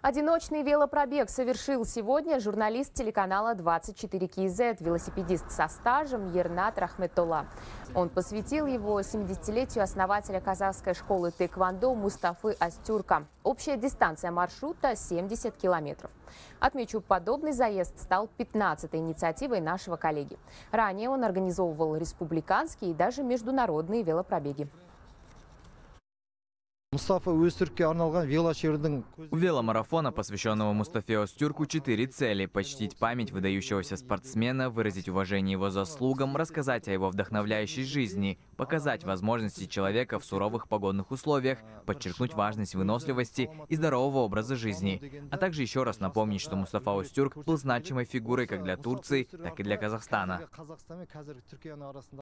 Одиночный велопробег совершил сегодня журналист телеканала 24 КЗ, велосипедист со стажем Ернат Рахметолла. Он посвятил его 70-летию основателя казахской школы тэквондо Мустафы Астюрка. Общая дистанция маршрута 70 километров. Отмечу, подобный заезд стал 15-й инициативой нашего коллеги. Ранее он организовывал республиканские и даже международные велопробеги. У веломарафона, посвященного Мустафе Астюрку, 4 цели: почтить память выдающегося спортсмена, выразить уважение его заслугам, рассказать о его вдохновляющей жизни, показать возможности человека в суровых погодных условиях, подчеркнуть важность выносливости и здорового образа жизни, а также еще раз напомнить, что Мустафа Астюрк был значимой фигурой как для Турции, так и для Казахстана.